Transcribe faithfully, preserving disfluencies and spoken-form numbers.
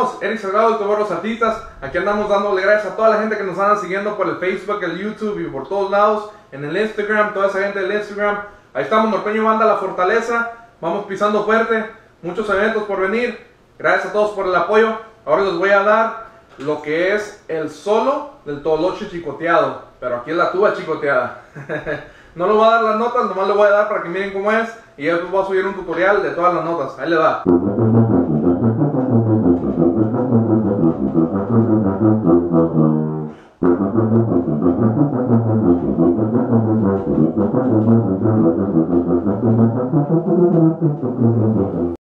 amigos? Eric Salgado de Todos los Artistas. Aquí andamos dándole gracias a toda la gente que nos anda siguiendo por el Facebook, el YouTube y por todos lados. En el Instagram, toda esa gente del Instagram. Ahí estamos, Norteño Banda La Fortaleza. Vamos pisando fuerte. Muchos eventos por venir. Gracias a todos por el apoyo. Ahora les voy a dar lo que es el solo del tololoche chicoteado. Pero aquí es la tuba chicoteada. No le voy a dar las notas, nomás le voy a dar para que miren cómo es. Y después voy a subir un tutorial de todas las notas. Ahí le va.